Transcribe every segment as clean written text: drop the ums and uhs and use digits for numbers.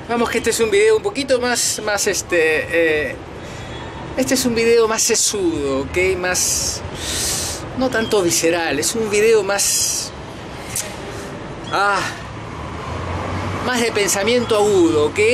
Vamos, que este es un video un poquito más este es un video más sesudo, ¿ok? Más, no tanto visceral, es un video más más de pensamiento agudo, ¿ok?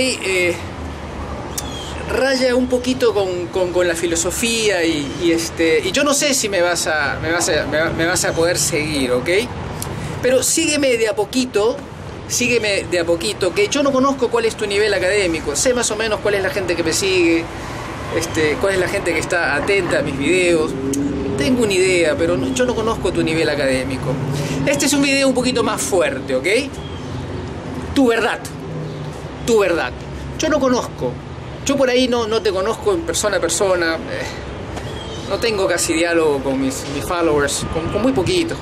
Raya un poquito con la filosofía y yo no sé si me vas a poder seguir, ¿ok? Pero sígueme de a poquito, que yo no conozco cuál es tu nivel académico, sé más o menos cuál es la gente que me sigue, cuál es la gente que está atenta a mis videos. Tengo una idea, pero yo no conozco tu nivel académico. Este es un video un poquito más fuerte, ¿ok? Tu verdad. Yo no conozco. Yo por ahí no te conozco en persona a persona. No tengo casi diálogo con mis followers, con muy poquitos.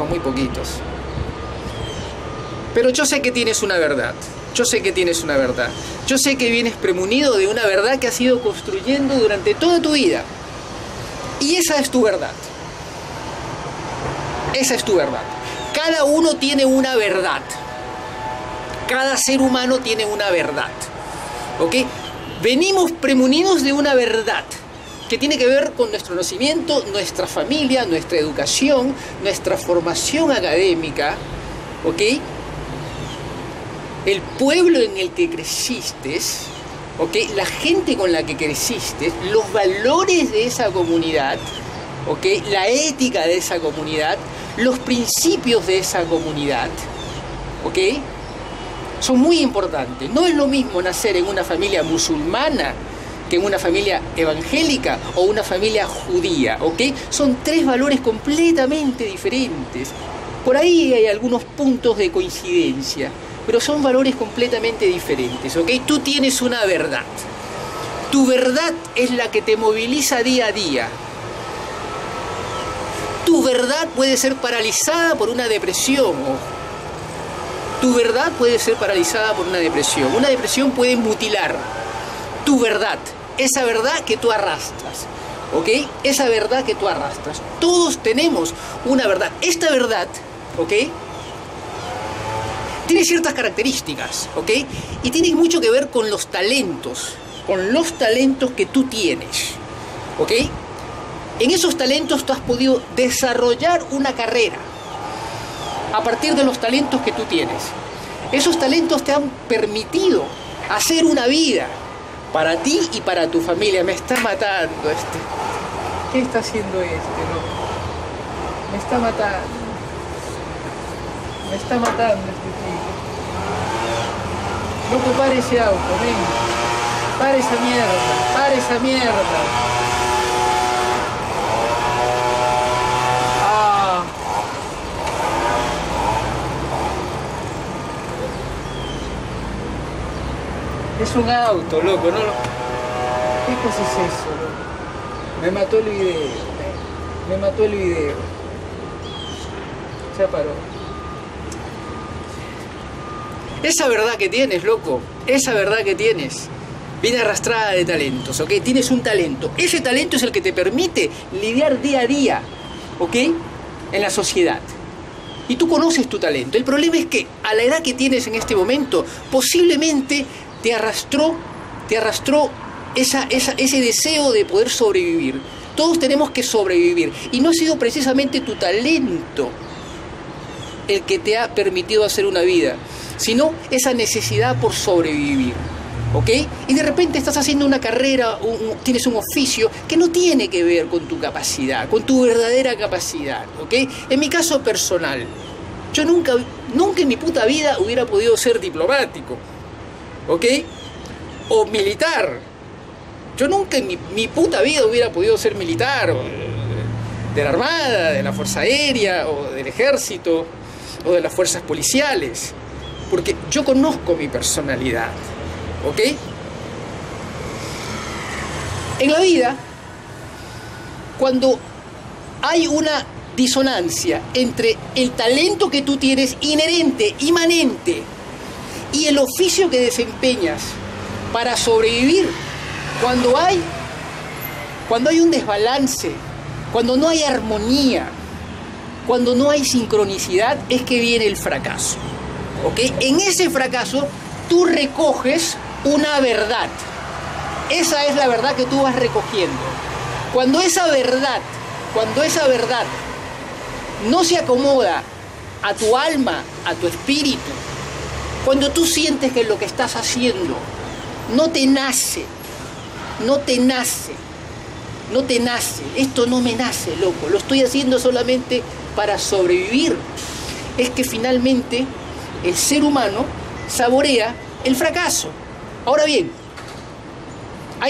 Pero yo sé que tienes una verdad. Yo sé que vienes premunido de una verdad que has ido construyendo durante toda tu vida. Y esa es tu verdad. Cada uno tiene una verdad. Cada ser humano tiene una verdad. ¿Ok? Venimos premunidos de una verdad que tiene que ver con nuestro nacimiento, nuestra familia, nuestra educación, nuestra formación académica. ¿Ok? El pueblo en el que creciste, ¿okay? La gente con la que creciste, los valores de esa comunidad, ¿okay? La ética de esa comunidad, los principios de esa comunidad, ¿okay? Son muy importantes. No es lo mismo nacer en una familia musulmana que en una familia evangélica o una familia judía, ¿okay? Son tres valores completamente diferentes. Por ahí hay algunos puntos de coincidencia, pero son valores completamente diferentes, ¿ok? Tú tienes una verdad. Tu verdad es la que te moviliza día a día. Tu verdad puede ser paralizada por una depresión. Tu verdad puede ser paralizada por una depresión. Una depresión puede mutilar tu verdad, esa verdad que tú arrastras, ¿ok? Esa verdad que tú arrastras. Todos tenemos una verdad. Esta verdad, ¿ok? Tiene ciertas características, ¿ok? Y tiene mucho que ver con los talentos que tú tienes, ¿ok? En esos talentos tú has podido desarrollar una carrera a partir de los talentos que tú tienes. Esos talentos te han permitido hacer una vida para ti y para tu familia. Me está matando este. ¿Qué está haciendo este, loco? Me está matando. Me está matando este chico. Loco, pare ese auto, ven. Pare esa mierda. Es un auto, loco, ¿no? ¿Qué cosa es eso, loco? Me mató el video. Ya paró. Esa verdad que tienes, loco, viene arrastrada de talentos, ¿ok? Tienes un talento. Ese talento es el que te permite lidiar día a día, ¿ok? En la sociedad. Y tú conoces tu talento. El problema es que a la edad que tienes en este momento, posiblemente te arrastró ese deseo de poder sobrevivir. Todos tenemos que sobrevivir. Y no ha sido precisamente tu talento el que te ha permitido hacer una vida, sino esa necesidad por sobrevivir, ¿ok? Y de repente estás haciendo una carrera, tienes un oficio que no tiene que ver con tu capacidad, con tu verdadera capacidad, ¿ok? En mi caso personal, yo nunca en mi puta vida hubiera podido ser diplomático, ¿ok? O militar. Yo nunca en mi puta vida hubiera podido ser militar, o de la Armada, de la Fuerza Aérea, o del Ejército, o de las fuerzas policiales, porque yo conozco mi personalidad, ¿ok? En la vida, cuando hay una disonancia entre el talento que tú tienes inherente, inmanente, y el oficio que desempeñas para sobrevivir, cuando hay un desbalance, cuando no hay armonía, cuando no hay sincronicidad, es que viene el fracaso, ¿ok? En ese fracaso tú recoges una verdad. Esa es la verdad que tú vas recogiendo. Cuando esa verdad no se acomoda a tu alma, a tu espíritu, cuando tú sientes que lo que estás haciendo no te nace, esto no me nace, loco, lo estoy haciendo solamente para sobrevivir, es que finalmente el ser humano saborea el fracaso. Ahora bien, hay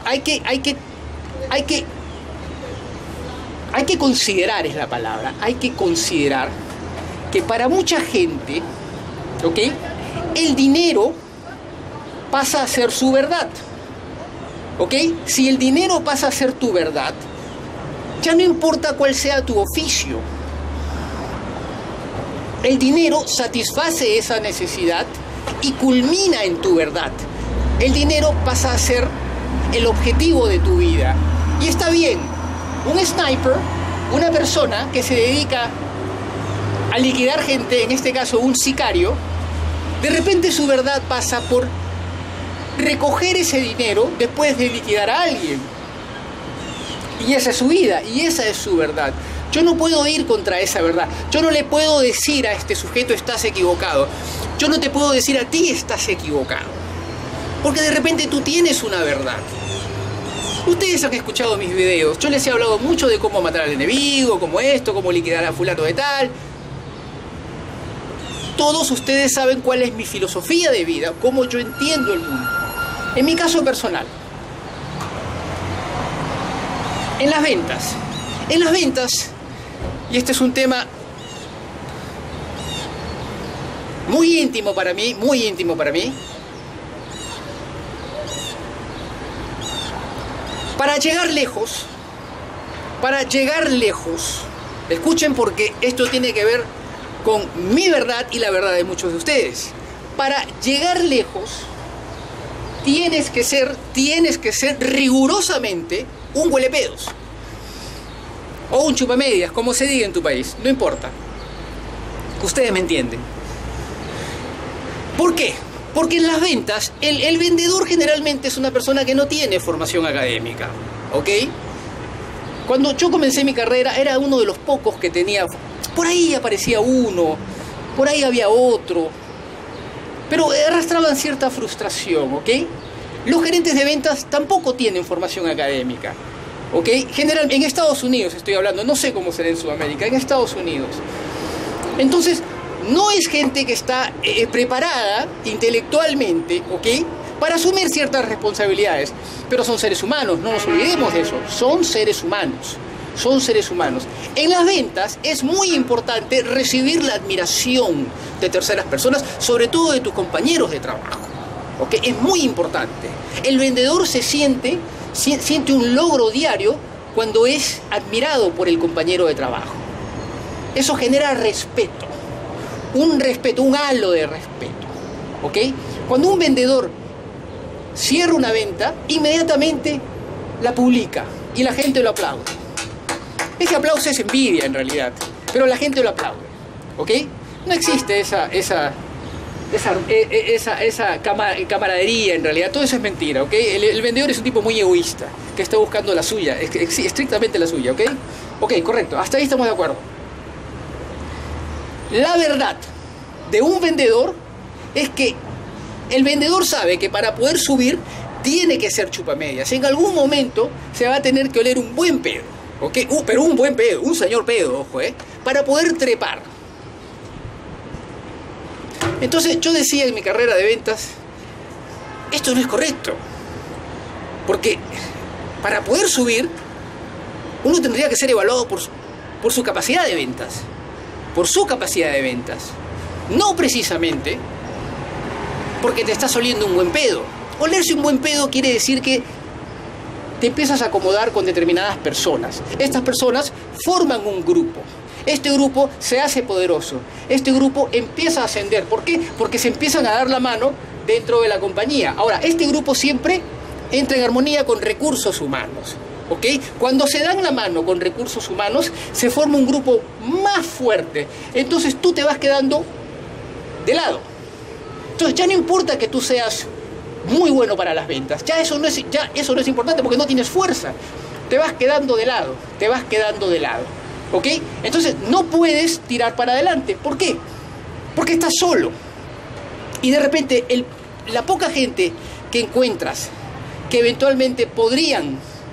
que considerar, es la palabra, hay que considerar que para mucha gente, ¿ok?, el dinero pasa a ser su verdad, ¿ok? Si el dinero pasa a ser tu verdad, ya no importa cuál sea tu oficio. El dinero satisface esa necesidad y culmina en tu verdad. El dinero pasa a ser el objetivo de tu vida. Y está bien, un sniper, una persona que se dedica a liquidar gente, en este caso un sicario, de repente su verdad pasa por recoger ese dinero después de liquidar a alguien. Y esa es su vida, y esa es su verdad. Yo no puedo ir contra esa verdad. Yo no le puedo decir a este sujeto estás equivocado. Yo no te puedo decir a ti estás equivocado. Porque de repente tú tienes una verdad. Ustedes han escuchado mis videos. Yo les he hablado mucho de cómo matar al enemigo, cómo esto, cómo liquidar a fulano de tal. Todos ustedes saben cuál es mi filosofía de vida, cómo yo entiendo el mundo. En mi caso personal, en las ventas, y este es un tema muy íntimo para mí, para llegar lejos, escuchen porque esto tiene que ver con mi verdad y la verdad de muchos de ustedes. Para llegar lejos, tienes que ser rigurosamente un huelepedos. O un chupamedias, como se diga en tu país, no importa. Ustedes me entienden. ¿Por qué? Porque en las ventas, el vendedor generalmente es una persona que no tiene formación académica, ¿ok? Cuando yo comencé mi carrera, era uno de los pocos que tenía. Por ahí aparecía uno, por ahí había otro, pero arrastraban cierta frustración, ¿ok? Los gerentes de ventas tampoco tienen formación académica, ¿ok? En Estados Unidos estoy hablando, no sé cómo será en Sudamérica, en Estados Unidos. Entonces, no es gente que está preparada intelectualmente, ¿ok?, para asumir ciertas responsabilidades, pero son seres humanos, no nos olvidemos de eso, son seres humanos. En las ventas es muy importante recibir la admiración de terceras personas, sobre todo de tus compañeros de trabajo, ¿ok? Es muy importante. El vendedor siente un logro diario cuando es admirado por el compañero de trabajo. Eso genera respeto, un halo de respeto, ¿ok? Cuando un vendedor cierra una venta, inmediatamente la publica y la gente lo aplaude. Ese aplauso es envidia en realidad, pero la gente lo aplaude, ¿ok? No existe esa camaradería en realidad, todo eso es mentira, ¿ok? El vendedor es un tipo muy egoísta, que está buscando la suya, estrictamente la suya, ¿ok? Ok, correcto, hasta ahí estamos de acuerdo. La verdad de un vendedor es que el vendedor sabe que para poder subir tiene que ser chupamedias. En algún momento se va a tener que oler un buen pedo, ¿ok? Pero un buen pedo, un señor pedo, ojo, para poder trepar. Entonces yo decía en mi carrera de ventas, esto no es correcto, porque para poder subir uno tendría que ser evaluado por su capacidad de ventas, no precisamente porque te estás oliendo un buen pedo. Olerse un buen pedo quiere decir que te empiezas a acomodar con determinadas personas. Estas personas forman un grupo. Este grupo se hace poderoso. Este grupo empieza a ascender. ¿Por qué? Porque se empiezan a dar la mano dentro de la compañía. Ahora, este grupo siempre entra en armonía con recursos humanos, ¿ok? Cuando se dan la mano con recursos humanos, se forma un grupo más fuerte. Entonces tú te vas quedando de lado. Entonces ya no importa que tú seas muy bueno para las ventas. Ya eso no es importante porque no tienes fuerza. Te vas quedando de lado, ¿ok? Entonces no puedes tirar para adelante. ¿Por qué? Porque estás solo. Y de repente la poca gente que encuentras que eventualmente podrían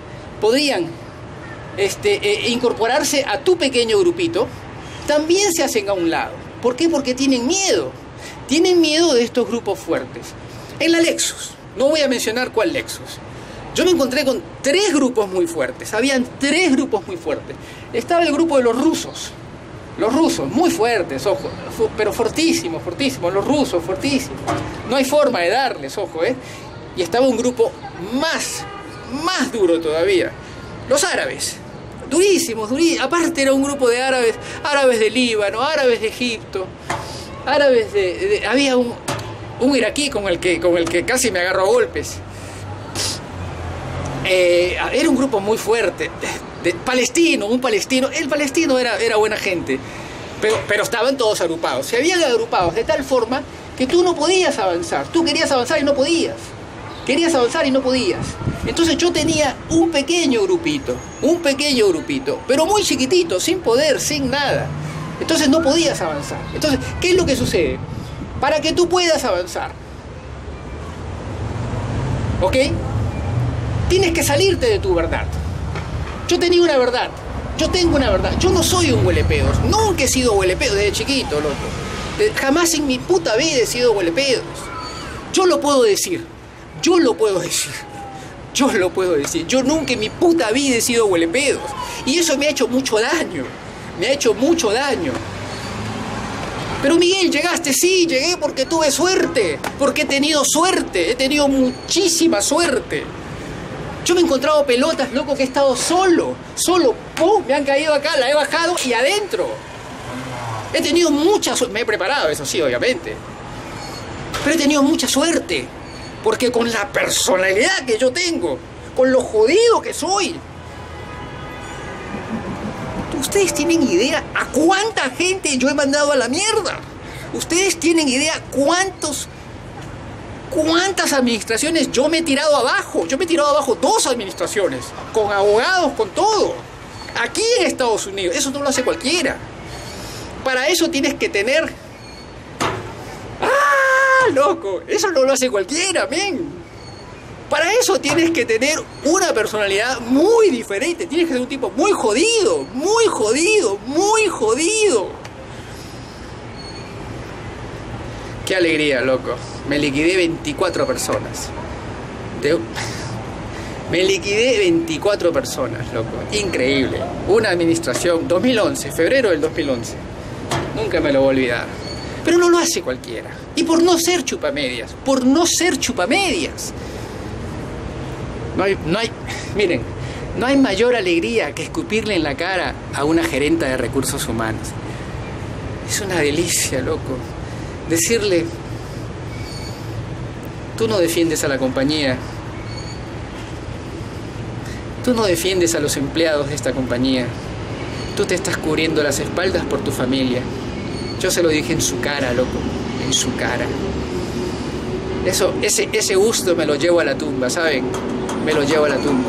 incorporarse a tu pequeño grupito, también se hacen a un lado. ¿Por qué? Porque tienen miedo de estos grupos fuertes. En la Lexus, no voy a mencionar cuál Lexus, yo me encontré con 3 grupos muy fuertes. Habían 3 grupos muy fuertes. Estaba el grupo de los rusos, muy fuertes, ojo, pero fortísimos, los rusos, fortísimos. No hay forma de darles, ojo, Y estaba un grupo más duro todavía, los árabes, durísimos. Aparte era un grupo de árabes de Líbano, árabes de Egipto, árabes había un iraquí con el que casi me agarró a golpes. Era un grupo muy fuerte, un palestino. El palestino era buena gente, pero estaban todos agrupados. Se habían agrupados de tal forma que tú no podías avanzar. Tú querías avanzar y no podías. Entonces yo tenía un pequeño grupito, pero muy chiquitito, sin poder, sin nada. Entonces no podías avanzar. Entonces, ¿qué es lo que sucede? Para que tú puedas avanzar, ¿ok? Tienes que salirte de tu verdad. Yo tengo una verdad. Yo no soy un huelepedos. Nunca he sido huelepedos desde chiquito, loco. Jamás en mi puta vida he sido huelepedos. Yo lo puedo decir. Yo nunca en mi puta vida he sido huelepedos. Y eso me ha hecho mucho daño. Pero Miguel, llegaste. Sí, llegué porque tuve suerte. Porque he tenido suerte. He tenido muchísima suerte. Yo me he encontrado pelotas, loco, que he estado solo, ¡pum! Me han caído acá, la he bajado y adentro. He tenido mucha suerte, me he preparado, eso sí, obviamente. Pero he tenido mucha suerte, porque con la personalidad que yo tengo, con lo jodido que soy. ¿Ustedes tienen idea a cuánta gente yo he mandado a la mierda? ¿Ustedes tienen idea cuántas administraciones yo me he tirado abajo? Yo me he tirado abajo 2 administraciones, con abogados, con todo, aquí en Estados Unidos. Eso no lo hace cualquiera. Para eso tienes que tener... ¡Ah, loco! Eso no lo hace cualquiera, men. Para eso tienes que tener una personalidad muy diferente. Tienes que ser un tipo muy jodido. Qué alegría, loco. Me liquidé 24 personas. Me liquidé 24 personas, loco. Increíble. Una administración, 2011, febrero del 2011. Nunca me lo voy a olvidar. Pero no lo hace cualquiera. Y por no ser chupamedias. Miren, no hay mayor alegría que escupirle en la cara a una gerenta de recursos humanos. Es una delicia, loco. Decirle, tú no defiendes a la compañía, tú no defiendes a los empleados de esta compañía, tú te estás cubriendo las espaldas por tu familia. Yo se lo dije en su cara, loco, en su cara. Ese gusto me lo llevo a la tumba, ¿saben? Me lo llevo a la tumba.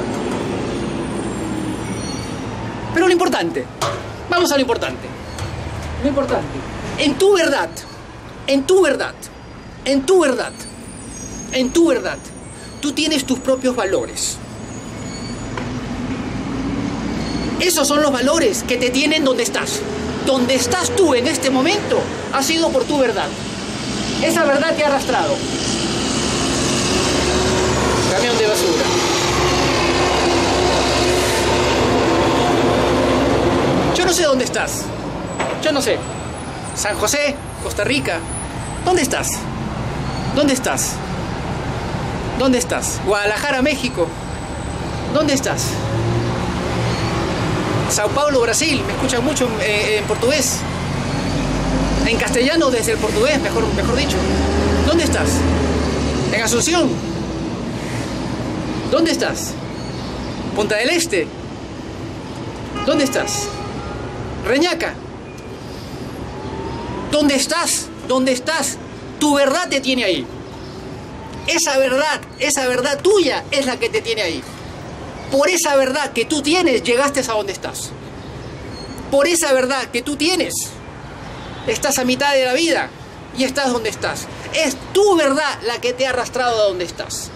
Pero lo importante, vamos a lo importante. Lo importante, en tu verdad, tú tienes tus propios valores. Esos son los valores que te tienen donde estás. Donde estás tú en este momento ha sido por tu verdad. Esa verdad te ha arrastrado. Camión de basura. Yo no sé dónde estás. Yo no sé. San José, Costa Rica. ¿Dónde estás? ¿Dónde estás? ¿Dónde estás? Guadalajara, México. ¿Dónde estás? Sao Paulo, Brasil. Me escuchan mucho en portugués. En castellano desde el portugués, mejor dicho. ¿Dónde estás? En Asunción. ¿Dónde estás? Punta del Este. ¿Dónde estás? Reñaca. ¿Dónde estás? ¿Dónde estás? Tu verdad te tiene ahí. esa verdad tuya es la que te tiene ahí. Por esa verdad que tú tienes, llegaste a donde estás. Por esa verdad que tú tienes, estás a mitad de la vida y estás donde estás. Es tu verdad la que te ha arrastrado a donde estás.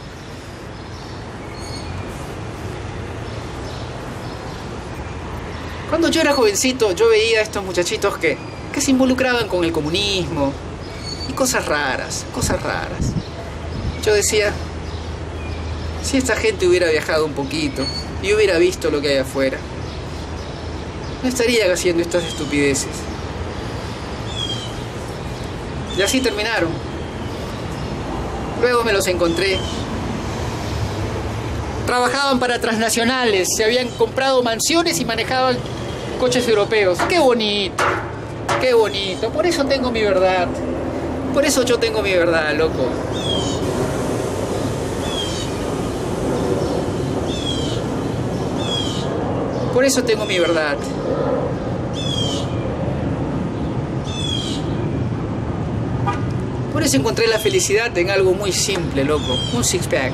Cuando yo era jovencito, yo veía a estos muchachitos que se involucraban con el comunismo y cosas raras, cosas raras. Yo decía, si esta gente hubiera viajado un poquito y hubiera visto lo que hay afuera, no estarían haciendo estas estupideces. Y así terminaron. Luego me los encontré. Trabajaban para transnacionales, se habían comprado mansiones y manejaban coches europeos. ¡Qué bonito! ¡Qué bonito! Por eso tengo mi verdad. Por eso yo tengo mi verdad, loco. Por eso tengo mi verdad. Por eso encontré la felicidad en algo muy simple, loco. Un six-pack.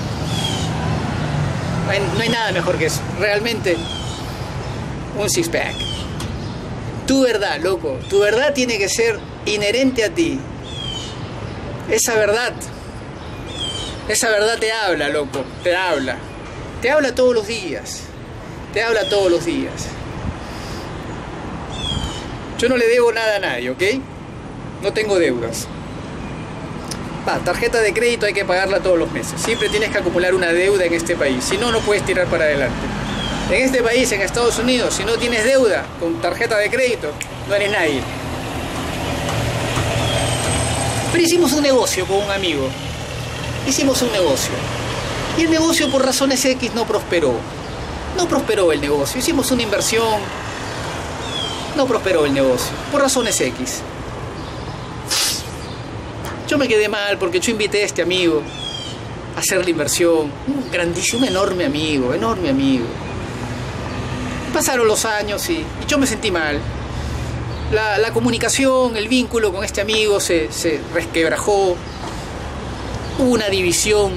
No hay nada mejor que eso. Realmente, un six-pack. Tu verdad, loco. Tu verdad tiene que ser inherente a ti. Esa verdad te habla, loco. Te habla. Te habla todos los días. Te habla todos los días. Yo no le debo nada a nadie, ¿ok? No tengo deudas. Tarjeta de crédito hay que pagarla todos los meses. Siempre tienes que acumular una deuda en este país. Si no, no puedes tirar para adelante. En este país, en Estados Unidos, si no tienes deuda con tarjeta de crédito, no eres nadie. Pero hicimos un negocio con un amigo. Hicimos un negocio. Y el negocio por razones X no prosperó. No prosperó el negocio. Hicimos una inversión. No prosperó el negocio. Por razones X. Yo me quedé mal porque yo invité a este amigo a hacer la inversión. Un grandísimo, un enorme amigo. Enorme amigo. Pasaron los años y yo me sentí mal. La comunicación, el vínculo con este amigo se resquebrajó. Hubo una división.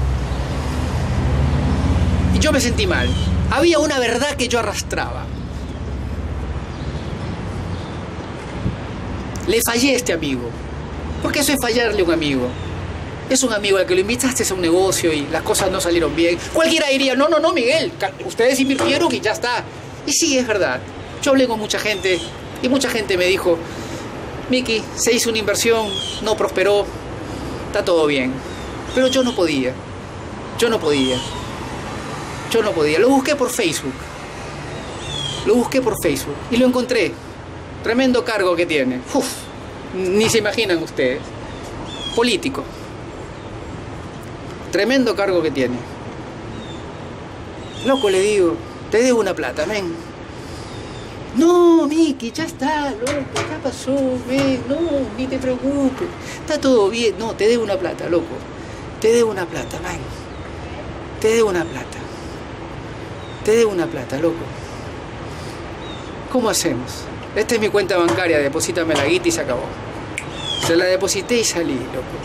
Y yo me sentí mal. Había una verdad que yo arrastraba. Le fallé a este amigo. Porque eso es fallarle a un amigo. Es un amigo al que lo invitaste a un negocio y las cosas no salieron bien. Cualquiera diría, no, Miguel, ustedes invirtieron y ya está. Y sí, es verdad. Yo hablé con mucha gente y mucha gente me dijo, Miki, se hizo una inversión, no prosperó, está todo bien. Pero yo no podía. Lo busqué por Facebook. Y lo encontré. Tremendo cargo que tiene. Uf, ni se imaginan ustedes. Político. Tremendo cargo que tiene. Loco, le digo, te debo una plata, men. No, Miki, ya está, loco, ya pasó, men. No, ni te preocupes. Está todo bien. No, te debo una plata, loco. Te debo una plata, man. Te debo una plata, loco. ¿Cómo hacemos? Esta es mi cuenta bancaria, deposítame la guita y se acabó. Se la deposité y salí, loco.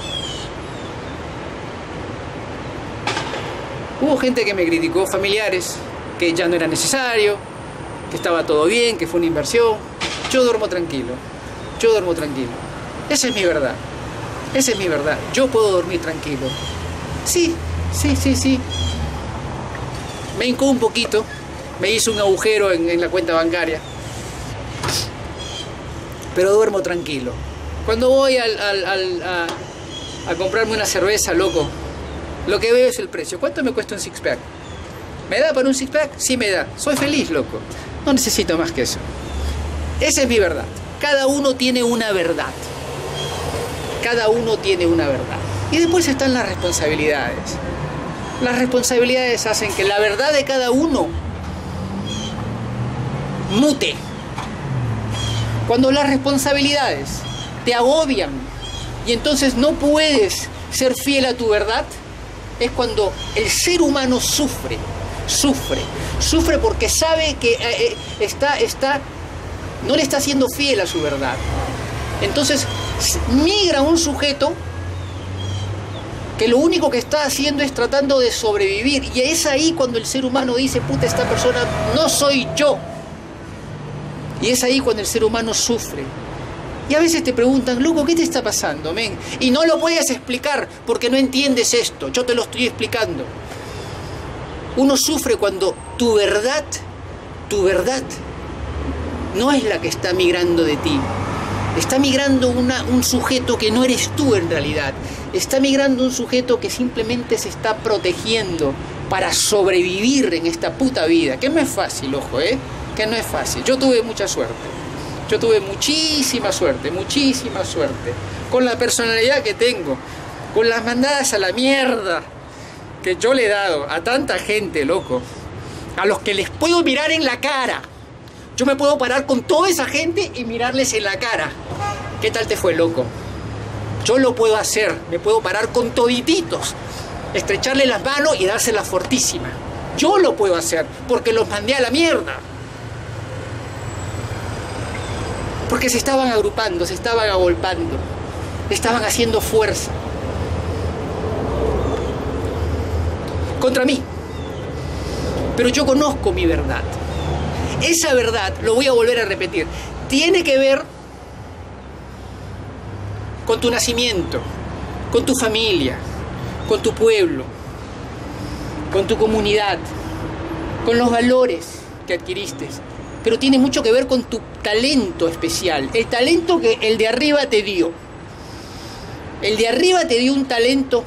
Hubo gente que me criticó, familiares, que ya no era necesario, que estaba todo bien, que fue una inversión. Yo duermo tranquilo. Esa es mi verdad. Yo puedo dormir tranquilo. Sí. Me hincó un poquito, me hizo un agujero en la cuenta bancaria. Pero duermo tranquilo. Cuando voy a comprarme una cerveza, loco, lo que veo es el precio. ¿Cuánto me cuesta un six-pack? ¿Me da para un six-pack? Sí me da. Soy feliz, loco. No necesito más que eso. Esa es mi verdad. Cada uno tiene una verdad. Y después están las responsabilidades. Las responsabilidades hacen que la verdad de cada uno mute. Cuando las responsabilidades te agobian y entonces no puedes ser fiel a tu verdad, es cuando el ser humano sufre porque sabe que no le está siendo fiel a su verdad. Entonces migra un sujeto que lo único que está haciendo es tratando de sobrevivir. Y es ahí cuando el ser humano dice, puta, esta persona no soy yo. Y es ahí cuando el ser humano sufre. Y a veces te preguntan, loco, ¿qué te está pasando, men? Y no lo puedes explicar porque no entiendes esto. Yo te lo estoy explicando. Uno sufre cuando tu verdad no es la que está migrando de ti. Está migrando un sujeto que no eres tú en realidad. Está migrando un sujeto que simplemente se está protegiendo para sobrevivir en esta puta vida. Que no es fácil, ojo, que no es fácil. Yo tuve mucha suerte. Yo tuve muchísima suerte con la personalidad que tengo, con las mandadas a la mierda que yo le he dado a tanta gente, loco, a los que les puedo mirar en la cara. Yo me puedo parar con toda esa gente y mirarles en la cara. ¿Qué tal te fue, loco? Yo lo puedo hacer, me puedo parar con todititos, estrecharle las manos y dárselas fortísima. Yo lo puedo hacer porque los mandé a la mierda. Porque se estaban agrupando, se estaban agolpando, estaban haciendo fuerza contra mí. Pero yo conozco mi verdad. Esa verdad, lo voy a volver a repetir, tiene que ver con tu nacimiento, con tu familia, con tu pueblo, con tu comunidad, con los valores que adquiriste. Pero tiene mucho que ver con tu talento especial, el talento que el de arriba te dio. El de arriba te dio un talento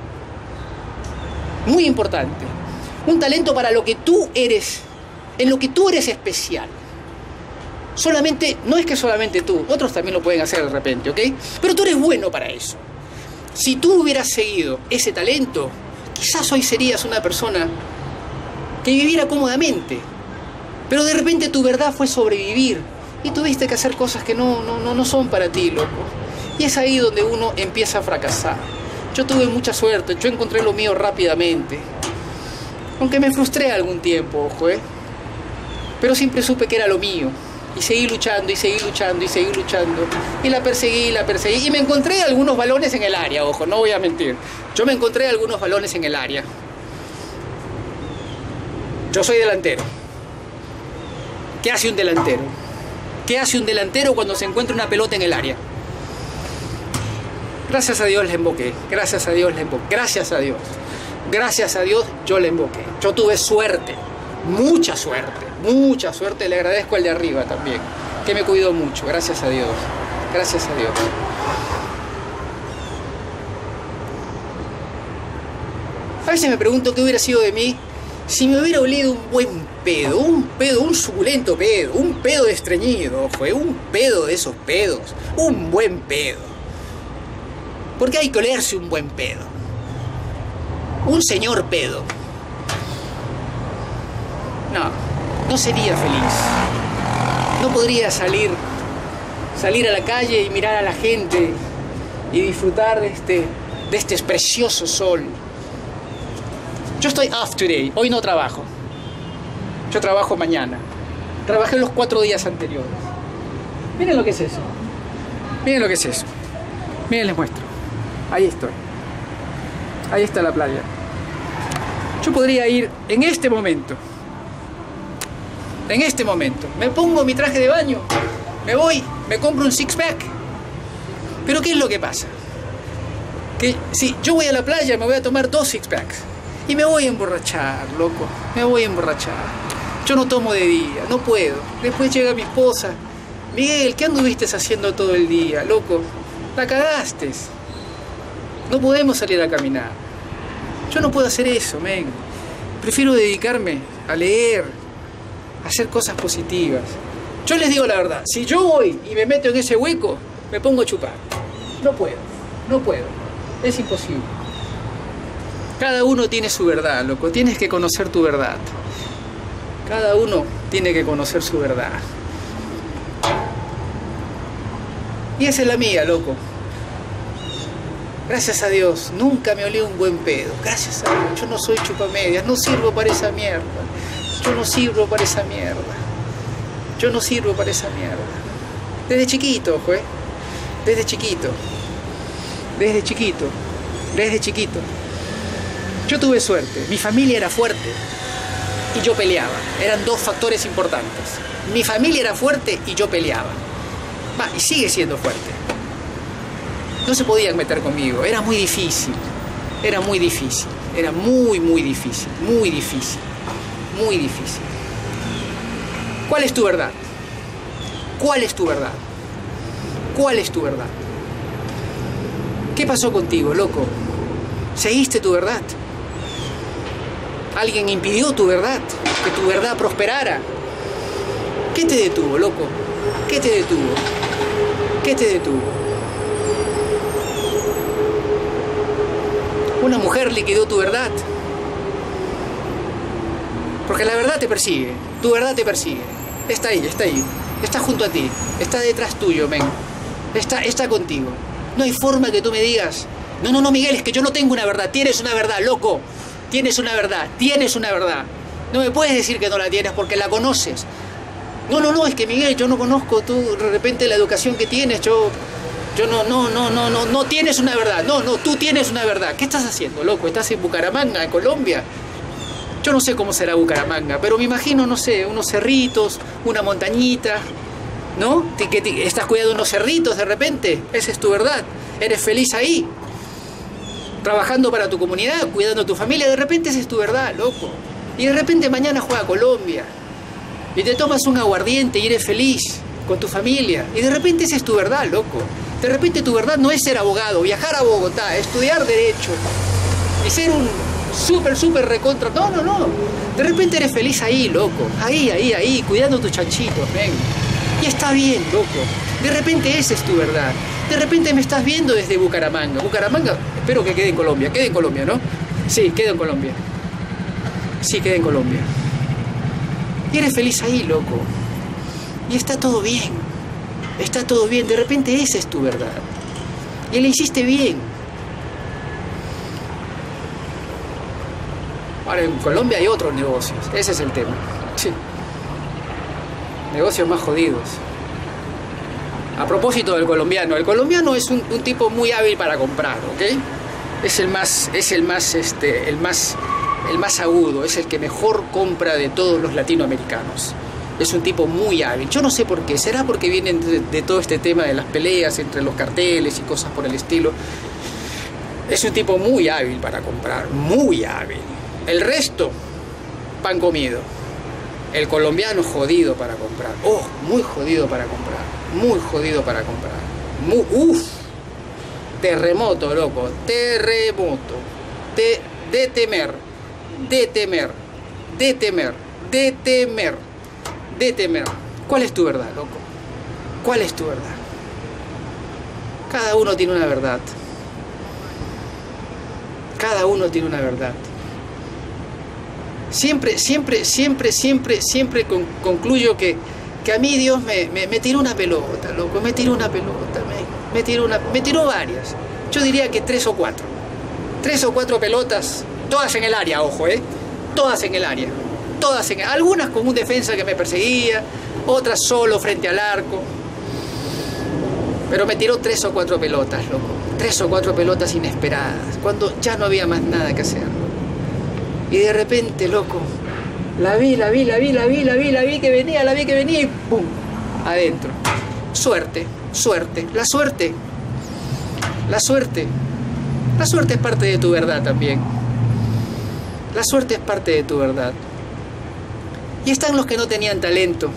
muy importante, un talento para lo que tú eres, en lo que tú eres especial. Solamente, no es que solamente tú, otros también lo pueden hacer de repente, ¿ok? Pero tú eres bueno para eso. Si tú hubieras seguido ese talento, quizás hoy serías una persona que viviera cómodamente. Pero de repente tu verdad fue sobrevivir y tuviste que hacer cosas que no son para ti, loco. Y es ahí donde uno empieza a fracasar. Yo tuve mucha suerte, yo encontré lo mío rápidamente. Aunque me frustré algún tiempo, ojo, pero siempre supe que era lo mío. Y seguí luchando, y seguí luchando, y seguí luchando. Y la perseguí, y me encontré algunos balones en el área, ojo, no voy a mentir. Yo me encontré algunos balones en el área. Yo soy delantero. ¿Qué hace un delantero? ¿Qué hace un delantero cuando se encuentra una pelota en el área? Gracias a Dios la emboqué. Gracias a Dios la emboqué. Gracias a Dios. Gracias a Dios yo la emboqué. Yo tuve suerte. Mucha suerte. Mucha suerte. Le agradezco al de arriba también, que me cuidó mucho. Gracias a Dios. Gracias a Dios. A veces me pregunto qué hubiera sido de mí si me hubiera olido un buen pedo, un suculento pedo, un pedo estreñido, fue un pedo de esos pedos, un buen pedo. Porque hay que olerse un buen pedo. Un señor pedo. No sería feliz. No podría salir a la calle y mirar a la gente y disfrutar de este precioso sol. Yo estoy off today, hoy no trabajo. Yo trabajo mañana. Trabajé los 4 días anteriores. Miren lo que es eso. Miren lo que es eso. Miren, les muestro. Ahí estoy. Ahí está la playa. Yo podría ir en este momento. En este momento. Me pongo mi traje de baño. Me voy, me compro un six-pack. Pero ¿qué es lo que pasa? Que si yo voy a la playa me voy a tomar 2 six-packs. Y me voy a emborrachar, loco. Me voy a emborrachar. Yo no tomo de día, no puedo. Después llega mi esposa. Miguel, ¿qué anduviste haciendo todo el día, loco? La cagaste. No podemos salir a caminar. Yo no puedo hacer eso, men. Prefiero dedicarme a leer, a hacer cosas positivas. Yo les digo la verdad. Si yo voy y me meto en ese hueco, me pongo a chupar. No puedo. No puedo. Es imposible. Cada uno tiene su verdad, loco. Tienes que conocer tu verdad. Cada uno tiene que conocer su verdad. Y esa es la mía, loco. Gracias a Dios, nunca me olí un buen pedo. Gracias a Dios, yo no soy chupamedias. No sirvo para esa mierda. Yo no sirvo para esa mierda. Yo no sirvo para esa mierda. Desde chiquito, ojo, Desde chiquito. Desde chiquito. desde chiquito. Yo tuve suerte, mi familia era fuerte y yo peleaba. Eran dos factores importantes. Mi familia era fuerte y yo peleaba. Y sigue siendo fuerte. No se podían meter conmigo, era muy difícil. Era muy difícil, era muy difícil, muy difícil, muy difícil. ¿Cuál es tu verdad? ¿Cuál es tu verdad? ¿Cuál es tu verdad? ¿Qué pasó contigo, loco? ¿Seguiste tu verdad? ¿Alguien impidió tu verdad? ¿Que tu verdad prosperara? ¿Qué te detuvo, loco? ¿Qué te detuvo? ¿Qué te detuvo? Una mujer liquidó tu verdad. Porque la verdad te persigue. Tu verdad te persigue. Está ahí, está ahí. Está junto a ti. Está detrás tuyo, men. Está contigo. No hay forma que tú me digas: no, Miguel, es que yo no tengo una verdad. Tienes una verdad, loco. Tienes una verdad. Tienes una verdad. No me puedes decir que no la tienes porque la conoces. No, es que Miguel, yo no conozco tú, de repente la educación que tienes, yo no tienes una verdad. No, tú tienes una verdad. ¿Qué estás haciendo, loco? ¿Estás en Bucaramanga, en Colombia? Yo no sé cómo será Bucaramanga, pero me imagino, no sé, unos cerritos, una montañita, ¿no? Estás cuidando unos cerritos de repente. Esa es tu verdad. Eres feliz ahí, trabajando para tu comunidad, cuidando a tu familia. De repente esa es tu verdad, loco. Y de repente mañana juega Colombia y te tomas un aguardiente y eres feliz con tu familia. Y de repente esa es tu verdad, loco. De repente tu verdad no es ser abogado, viajar a Bogotá, estudiar Derecho y ser un súper recontra. No. De repente eres feliz ahí, loco. Ahí, cuidando tus chanchitos, ven. Y está bien, loco. De repente esa es tu verdad. De repente me estás viendo desde Bucaramanga. Bucaramanga, espero que quede en Colombia. Quede en Colombia, ¿no? Sí, queda en Colombia. Sí, queda en Colombia. Y eres feliz ahí, loco. Y está todo bien. Está todo bien. De repente esa es tu verdad. Y le hiciste bien. Ahora, en Colombia hay otros negocios. Ese es el tema. Sí. Negocios más jodidos. A propósito del colombiano. El colombiano es un tipo muy hábil para comprar, ¿ok? Es el más agudo. Es el que mejor compra de todos los latinoamericanos. Es un tipo muy hábil. Yo no sé por qué. ¿Será porque vienen de todo este tema de las peleas entre los carteles y cosas por el estilo? Es un tipo muy hábil para comprar. Muy hábil. El resto, pan comido. El colombiano jodido para comprar. Oh, muy jodido para comprar. Muy jodido para comprar. Terremoto, loco. Terremoto. De temer. ¿Cuál es tu verdad, loco? ¿Cuál es tu verdad? Cada uno tiene una verdad. Cada uno tiene una verdad. Siempre concluyo que a mí Dios me tiró una pelota, loco. Me tiró una pelota. Me tiró varias. Yo diría que 3 o 4. 3 o 4 pelotas. Todas en el área, ojo, Todas en el área. Algunas con un defensa que me perseguía, otras solo frente al arco. Pero me tiró 3 o 4 pelotas, loco. 3 o 4 pelotas inesperadas, cuando ya no había más nada que hacer. Y de repente, loco, la vi que venía y ¡pum! Adentro. Suerte. La suerte es parte de tu verdad también. La suerte es parte de tu verdad. Y están los que no tenían talento.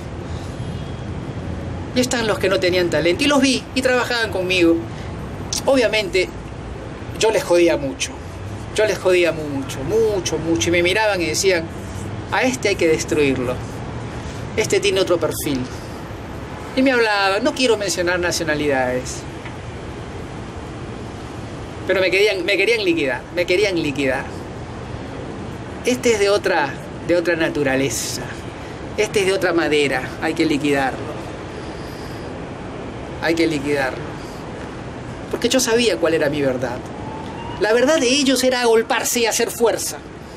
Y los vi y trabajaban conmigo. Obviamente, yo les jodía mucho. Mucho. Y me miraban y decían: a este hay que destruirlo. Este tiene otro perfil. Y me hablaban, no quiero mencionar nacionalidades. Pero me querían liquidar. Este es de otra naturaleza. Este es de otra madera. Hay que liquidarlo. Porque yo sabía cuál era mi verdad. La verdad de ellos era agolparse y hacer fuerza.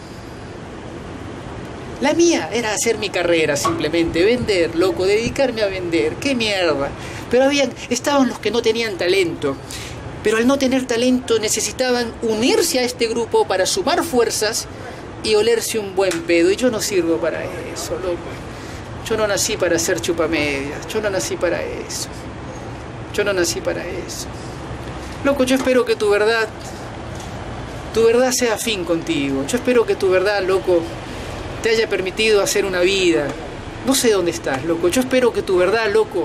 La mía era hacer mi carrera, simplemente vender, loco, dedicarme a vender. ¡Qué mierda! Pero estaban los que no tenían talento. pero al no tener talento necesitaban unirse a este grupo para sumar fuerzas y olerse un buen pedo. Y yo no sirvo para eso, loco. Yo no nací para ser chupamedias, yo no nací para eso. Yo no nací para eso. Loco, yo espero que tu verdad sea afín contigo. Yo espero que tu verdad, loco, te haya permitido hacer una vida. No sé dónde estás, loco. Yo espero que tu verdad, loco,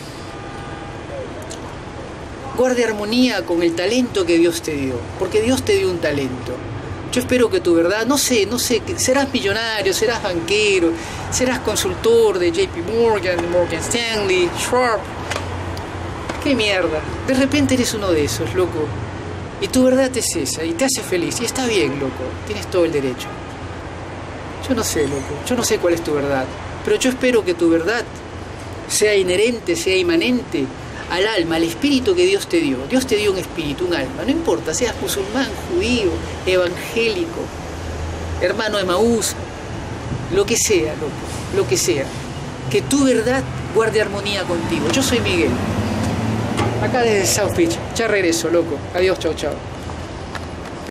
guarde armonía con el talento que Dios te dio. Porque Dios te dio un talento. Yo espero que tu verdad, no sé, serás millonario, serás banquero, serás consultor de JP Morgan, Morgan Stanley, Schwab. ¡Qué mierda! De repente eres uno de esos, loco. Y tu verdad es esa, y te hace feliz. Y está bien, loco. Tienes todo el derecho. Yo no sé, loco. Yo no sé cuál es tu verdad. Pero yo espero que tu verdad sea inherente, sea inmanente al alma, al espíritu que Dios te dio. Dios te dio un espíritu, un alma. No importa, seas musulmán, judío, evangélico, hermano de Maús, lo que sea, loco. Lo que sea. Que tu verdad guarde armonía contigo. Yo soy Miguel. Acá desde South Beach. Ya regreso, loco. Adiós, chao, chao.